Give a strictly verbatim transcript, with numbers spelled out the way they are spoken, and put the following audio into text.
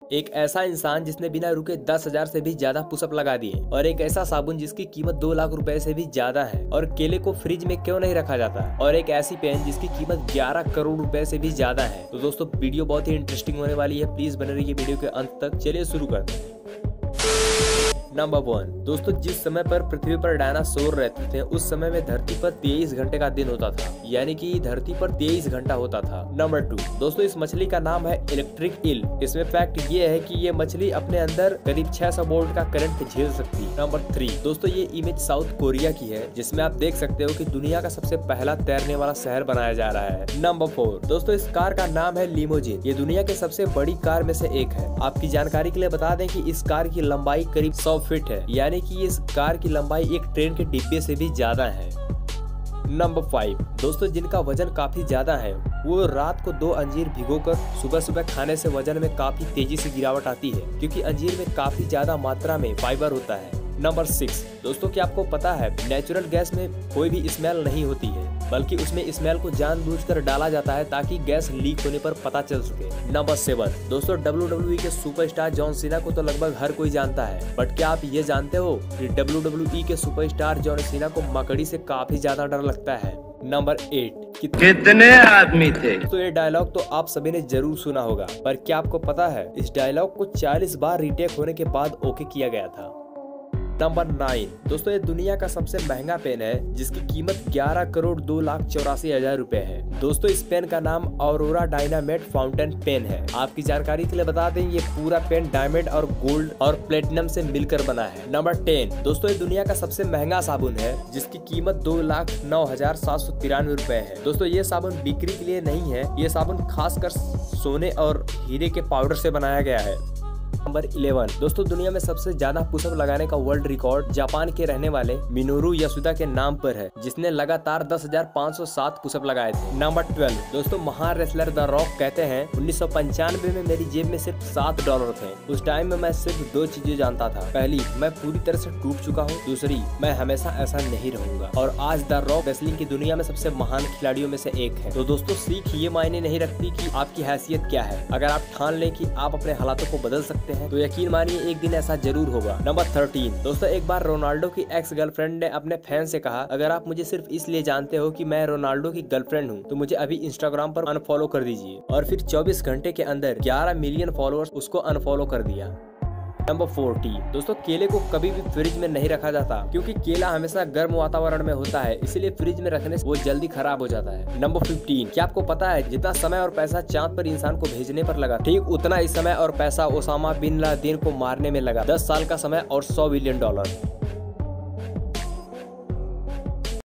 एक ऐसा इंसान जिसने बिना रुके दस हजार से भी ज्यादा पुशअप लगा दिए। और एक ऐसा साबुन जिसकी कीमत दो लाख रुपए से भी ज्यादा है। और केले को फ्रिज में क्यों नहीं रखा जाता। और एक ऐसी पेन जिसकी कीमत ग्यारह करोड़ रुपए से भी ज्यादा है। तो दोस्तों वीडियो बहुत ही इंटरेस्टिंग होने वाली है, प्लीज बने रहिए वीडियो के अंत तक। चलिए शुरू करते हैं। नंबर वन, दोस्तों जिस समय पर पृथ्वी पर डायनासोर रहते थे उस समय में धरती पर तेईस घंटे का दिन होता था, यानी कि धरती पर तेईस घंटा होता था। नंबर टू, दोस्तों इस मछली का नाम है इलेक्ट्रिक ईल। इसमें फैक्ट ये है कि ये मछली अपने अंदर करीब छह सौ वोल्ट का करंट झेल सकती है। नंबर थ्री, दोस्तों ये इमेज साउथ कोरिया की है जिसमें आप देख सकते हो कि दुनिया का सबसे पहला तैरने वाला शहर बनाया जा रहा है। नंबर फोर, दोस्तों इस कार का नाम है लिमोजिन। ये दुनिया के सबसे बड़ी कार में से एक है। आपकी जानकारी के लिए बता दें कि इस कार की लंबाई करीब सौ फीट है, यानी कि इस कार की लंबाई एक ट्रेन के डिब्बे से भी ज्यादा है। नंबर फाइव, दोस्तों जिनका वजन काफी ज्यादा है वो रात को दो अंजीर भिगोकर सुबह सुबह खाने से वजन में काफी तेजी से गिरावट आती है, क्योंकि अंजीर में काफी ज्यादा मात्रा में फाइबर होता है। नंबर सिक्स, दोस्तों क्या आपको पता है नेचुरल गैस में कोई भी स्मेल नहीं होती है, बल्कि उसमें स्मेल को जानबूझकर डाला जाता है ताकि गैस लीक होने पर पता चल सके। नंबर सेवन, दोस्तों डब्ल्यू डब्ल्यू ई के सुपरस्टार जॉन सीना को तो लगभग हर कोई जानता है, बट क्या आप ये जानते हो कि डब्ल्यू डब्ल्यू ई के सुपरस्टार जॉन सीना को मकड़ी से काफी ज्यादा डर लगता है। नंबर एट, कितने आदमी थे। तो ये डायलॉग तो आप सभी ने जरूर सुना होगा, पर क्या आपको पता है इस डायलॉग को चालीस बार रीटेक होने के बाद ओके किया गया था। नंबर नाइन, दोस्तों ये दुनिया का सबसे महंगा पेन है जिसकी कीमत ग्यारह करोड़ दो लाख चौरासी हजार रूपए है। दोस्तों इस पेन का नाम ऑरोरा डायनामेट फाउंटेन पेन है। आपकी जानकारी के लिए बता दें ये पूरा पेन डायमंड और गोल्ड और प्लेटिनम से मिलकर बना है। नंबर टेन, दोस्तों ये दुनिया का सबसे महंगा साबुन है जिसकी कीमत दो लाख नौ हजार सात सौ तिरानवे रूपए है। दोस्तों ये साबुन बिक्री के लिए नहीं है, ये साबुन खासकर सोने और हीरे के पाउडर से बनाया गया है। नंबर इलेवन, दोस्तों दुनिया में सबसे ज्यादा पुशअप लगाने का वर्ल्ड रिकॉर्ड जापान के रहने वाले मिनोरू यासुदा के नाम पर है, जिसने लगातार दस हजार पाँच सौ सात पुशअप लगाए थे। नंबर ट्वेल्व, दोस्तों महान रेसलर द रॉक कहते हैं उन्नीस सौ पंचानवे में मेरी जेब में सिर्फ सात डॉलर थे। उस टाइम में मैं सिर्फ दो चीजें जानता था, पहली मैं पूरी तरह से टूट चुका हूँ, दूसरी मैं हमेशा ऐसा नहीं रहूंगा। और आज द रॉक रेसलिंग की दुनिया में सबसे महान खिलाड़ियों में से एक है। तो दोस्तों सीख ये मायने नहीं रखती कि आपकी हैसियत क्या है, अगर आप ठान लें कि आप अपने हालातों को बदल सकते हैं तो यकीन मानिए एक दिन ऐसा जरूर होगा। नंबर थर्टीन, दोस्तों एक बार रोनाल्डो की एक्स गर्लफ्रेंड ने अपने फैन से कहा अगर आप मुझे सिर्फ इसलिए जानते हो कि मैं रोनाल्डो की गर्लफ्रेंड हूँ तो मुझे अभी इंस्टाग्राम पर अनफॉलो कर दीजिए। और फिर चौबीस घंटे के अंदर ग्यारह मिलियन फॉलोअर्स उसको अनफॉलो कर दिया। नंबर फोर्टी, दोस्तों केले को कभी भी फ्रिज में नहीं रखा जाता क्योंकि केला हमेशा गर्म वातावरण में होता है, इसलिए फ्रिज में रखने से वो जल्दी खराब हो जाता है। नंबर फिफ्टीन, क्या आपको पता है जितना समय और पैसा चांद पर इंसान को भेजने पर लगा ठीक उतना ही समय और पैसा ओसामा बिन लादेन को मारने में लगा, दस साल का समय और सौ बिलियन डॉलर।